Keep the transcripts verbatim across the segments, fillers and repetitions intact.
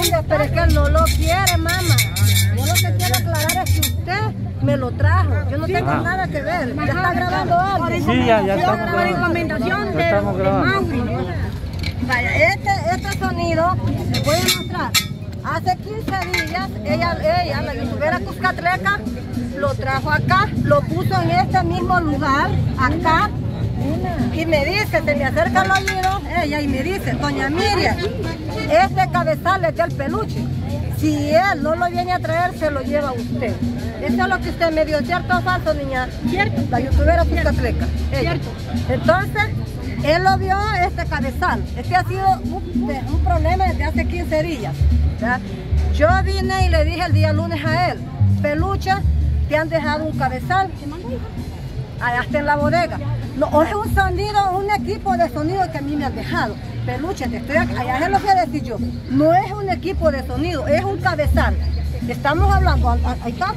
Pero es que él no lo quiere, mamá. Yo lo que quiero aclarar es que usted me lo trajo. Yo no tengo Ajá. nada que ver. Ya está grabando algo. Sí, ya, ya estamos Por grabando. recomendación Ya de, estamos de grabando. Mauri. Vaya, este, este sonido, les voy a mostrar. Hace quince días, ella, ella la youtubera Cuscatleca, lo trajo acá, lo puso en este mismo lugar, acá, y me dice, se me acerca al oído, ella, y me dice, doña Miriam, este cabezal es del peluche. Si él no lo viene a traer, se lo lleva usted. Eso es lo que usted me dio, ¿cierto o falso, niña? Cierto. La youtubera Cuscatleca. Cierto. Entonces, él lo vio, este cabezal. Este ha sido un, un problema desde hace quince días. ¿verdad? Yo vine y le dije el día lunes a él, Peluche, te han dejado un cabezal. Allá está en la bodega. No, es un sonido, un equipo de sonido que a mí me han dejado. Peluche, te estoy aquí, allá es lo que decir yo. No es un equipo de sonido, es un cabezal. Estamos hablando, ahí está.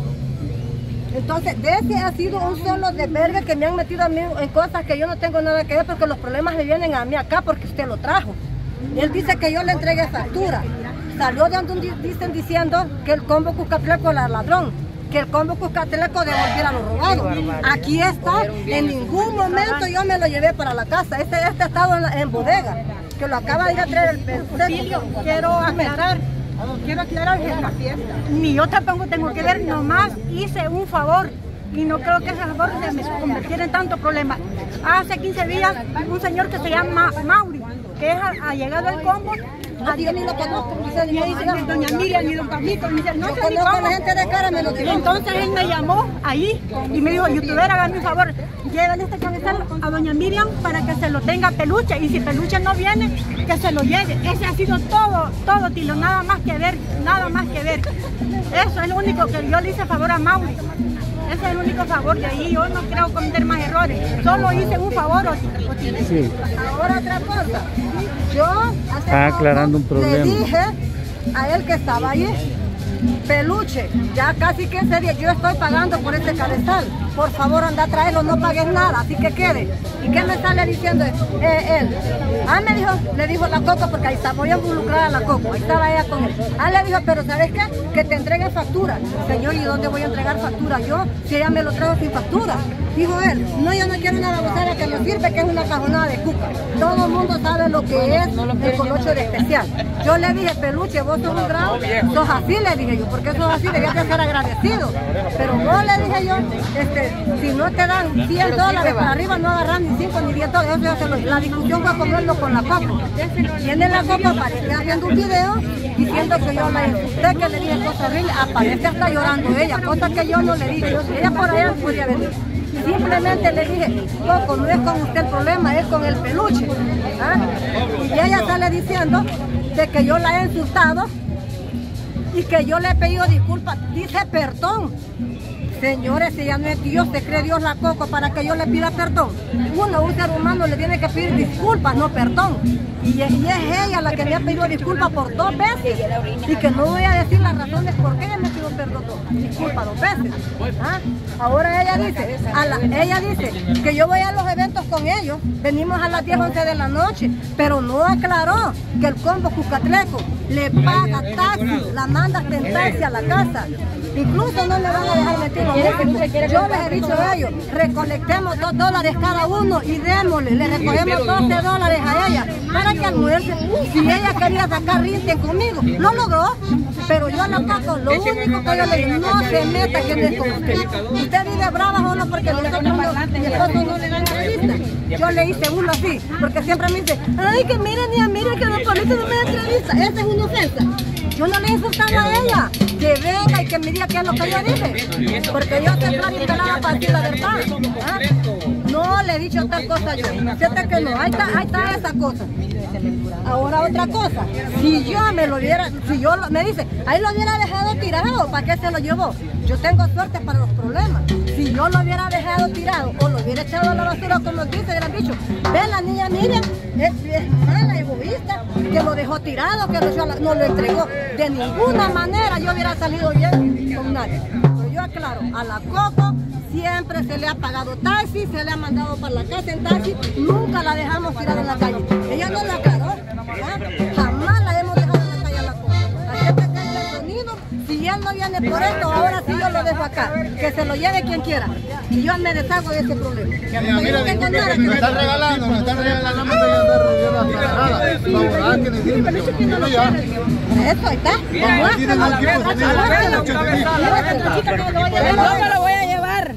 Entonces, de ese ha sido un solo desvergue que me han metido a mí en cosas que yo no tengo nada que ver, porque los problemas le vienen a mí acá porque usted lo trajo. Él dice que yo le entregué factura. Salió de donde dicen diciendo que el combo Cuscatleco era ladrón, que el combo Cuscatleco devolviera lo robado. Aquí está, en ningún momento yo me lo llevé para la casa. Este, este ha estado en, la, en bodega, que lo acaba de ir a traer el peluche. Quiero aclarar. Quiero aclarar que la fiesta. Ni yo tampoco tengo que ver, nomás hice un favor y no creo que ese favor se me convirtiera en tanto problema. Hace quince días, un señor que se llama Mauri, que es, ha llegado al combo. No, yo ni lo conozco, ni sé ni Me dice, doña Miriam, ni don Carlito, me dice, no Yo sé ni conozco a cómo. la gente de cara, me lo dijo. Entonces él me llamó ahí y me dijo, youtuber, hágame un favor, llévale este cabezal a doña Miriam para que se lo tenga Peluche, y si Peluche no viene, que se lo lleve. Ese ha sido todo, todo, Tilo, nada más que ver, nada más que ver. Eso es lo único que yo le hice favor a Mauri. Ese es el único favor de ahí, yo no quiero cometer más errores. Solo hice un favor, Otilo. Sí. Ahora otra cosa, yo hace Está aclarando un poco problema. le dije a él que estaba allí, Peluche, ya casi quince días yo estoy pagando por este cabezal, por favor anda a traerlo, no pagues nada, así que quede. ¿Y qué me sale diciendo eh, él? Ah, me dijo, le dijo la Coco, porque ahí está, voy a involucrar a la Coco, ahí estaba ella con él. Ah, le dijo, pero ¿sabes qué? Que te entreguen factura. Señor, ¿y dónde voy a entregar factura yo? Si ella me lo trajo sin factura. Dijo él, no, yo no quiero una babosera que me sirve, que es una cajonada de cuca. Todo el mundo sabe lo que es el colocho de especial. Yo le dije, Peluche, vos sos un grado, sos así, le dije yo, porque sos así, debías de ser agradecido. Pero no, le dije yo, este, si no te dan cien dólares para arriba, no agarran ni cinco ni diez dólares. Eso ya se lo, la discusión fue comerlo con la Coco. Tiene la Coco, aparece haciendo un video diciendo que yo la insulté, que le dije cosas horribles, aparece hasta llorando ella, cosa que yo no le dije. Yo, ella por allá no podía venir. Simplemente le dije, Coco, no es con usted el problema, es con el Peluche. ¿Ah? Y ella sale diciendo de que yo la he insultado y que yo le he pedido disculpas. Dice perdón. Señores, si ella no es Dios, se cree Dios la Coco para que yo le pida perdón. Uno, un ser humano, le tiene que pedir disculpas, no perdón. Y es, y es ella la que me ha pedido disculpas por dos veces. Y que no voy a decir las razones por qué ella me pidió perdón, disculpas dos veces. ¿Ah? Ahora ella dice, a la, ella dice que yo voy a los eventos con ellos. Venimos a las diez, once de la noche, pero no aclaró que el combo Cuscatleco le paga taxi, la manda hasta en taxi a la casa. Incluso no le van a dejar meter los médicos. Yo les he dicho a ellos, recolectemos dos dólares cada uno y démosle, le recogemos doce dólares a ella para que almuerce. Si ella quería sacar rinte conmigo, lo logró. Pero yo a la Coco, lo único que yo le digo, no se meta que no es con usted. Usted vive brava solo porque nosotros no, mi esposo no le dan entrevista. Yo le hice uno así, porque siempre me dice, ay, que miren y miren que los políticos no me dan entrevista. Esa es una ofensa. Yo no le he insultado a ella, que venga y que me diga qué es lo que yo dije, porque yo estoy planificada para decir la verdad. ¿Ah? No le he dicho tal cosa yo, acepta que no, ahí está, ahí está esa cosa. Ahora otra cosa, si yo me lo hubiera, si yo lo, me dice, ahí lo hubiera dejado tirado, ¿para qué se lo llevó? Yo tengo suerte para los problemas. Si yo lo hubiera dejado tirado o lo hubiera echado a la basura como dice, hubieran dicho, ve la niña Miriam, es, es mala, egoísta, que lo dejó tirado, que lo, no lo entregó. De ninguna manera yo hubiera salido bien con nadie. Pero yo aclaro, a la Coco siempre se le ha pagado taxi, se le ha mandado para la casa en taxi, nunca la dejamos tirada en la calle. Ella no la aclaró, ¿eh? Jamás la hemos dejado en la calle a la Coco. Así él no viene por esto, ahora sí yo lo dejo acá. Que se lo lleve quien quiera. Y yo me deshago de ese problema. Mira, mira, disculpe, me están regalando, me están regalando, me están regalando nada. Laboral que necesito. Eso, ahí está. Vamos, aquí tengo el equipo de No me lo voy a llevar.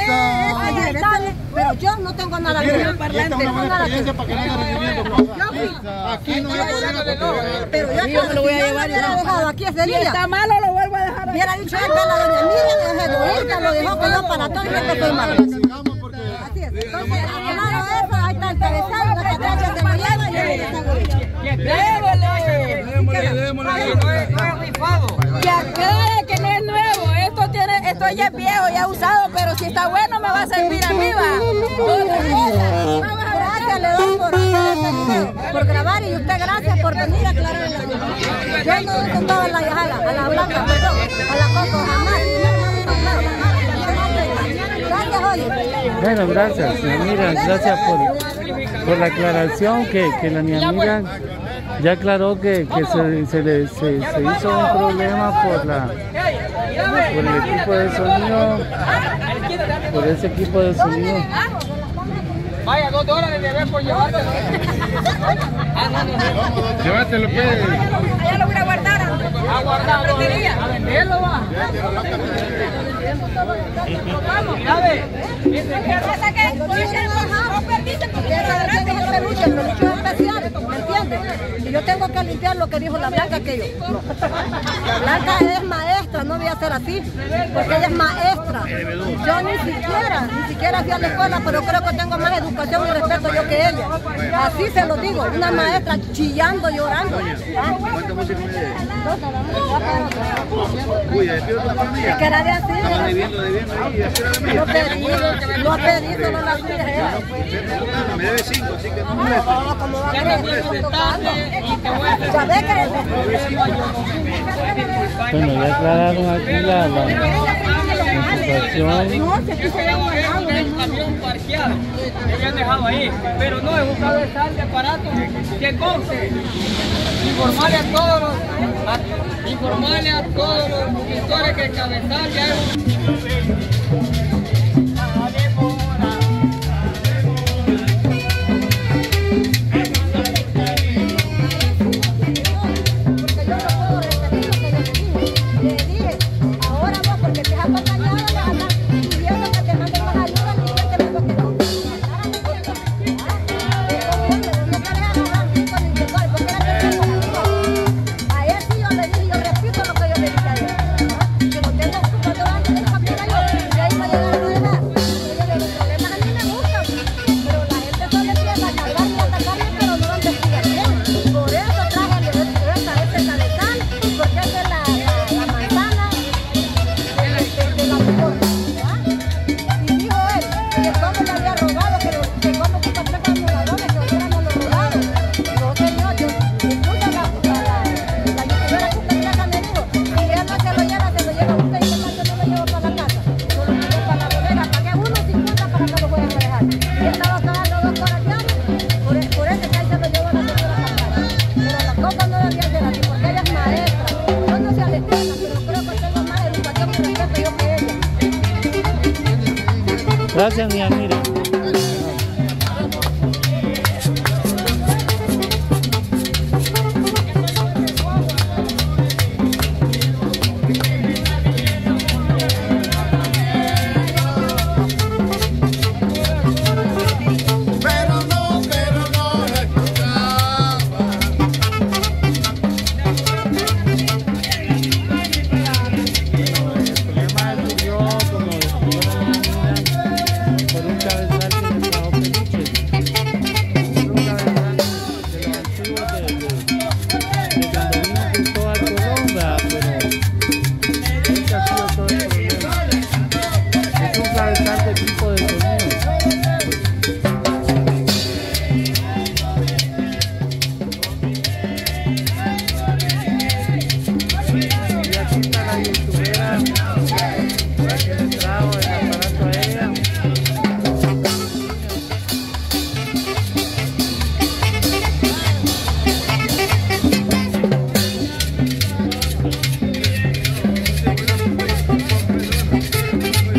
Pero yo no tengo nada que ver. Esta es una buena experiencia para que no haya rendimiento. Aquí no hay problema. Pero yo no lo voy a llevar. Yo lo he dejado aquí ese día. Si está malo, lo vuelvo a dejar. Hubiera dicho él que la doña Miriam es egoísta, lo dejó que yo para todo y yo que estoy mal. Así es. Entonces, aclarado eso, ahí está el cabezal, la catracha se lo lleva y yo le deshago de ella. Démosle, démosle, no es rifado. Que aclare que no es nuevo, esto tiene, esto ya es viejo, ya usado, pero si está bueno me va a servir a mí, va. Otra cosa. Gracias le doy por hacer este video, por grabar y usted gracias por venir a aclarar el asunto. Yo no he tocado a la Yajala, a la Blanca, perdón, a la Coco, jamás. Gracias, oye. Bueno, gracias, señora Miriam, gracias por, por la aclaración que, que la niña Miriam ya aclaró que, que se, se, le, se, se hizo un problema por, la, por el equipo de sonido, por ese equipo de sonido. Vaya, dos dólares de ver por llevártelo. Llévatelo, pues. Allá lo voy a guardar. A guardar, a venderlo, va. Vamos. Mira, Pasa que no permiten porque El peluche, el peluche es especial, ¿me entiendes? Y yo tengo que limpiar lo que dijo la Blanca que yo. La Blanca es maestra, no voy a ser así, porque ella es maestra. Yo ni siquiera, ni siquiera fui a la escuela, pero creo que tengo más educación y respeto yo que ella. Así se lo digo, una maestra chillando, llorando. ¿Cuánta música me debe? No, Uy, ¿despido de la familia? es que era de así. Estaban debiendo, debiendo ahí, espérame. Lo pedí, lo pedí, solo la suya. Me debe cinco, así que no me moleste. No, ¿cómo va a creer? Ya ve que Bueno, ya aclararon aquí la, la, la situación. el camión parqueado, que habían dejado ahí, pero no, es un cabezal de aparato que conste. Informarle a todos los, a, informarle a todos los suscriptores que el cabezal ya es un... Gracias, mi amiga.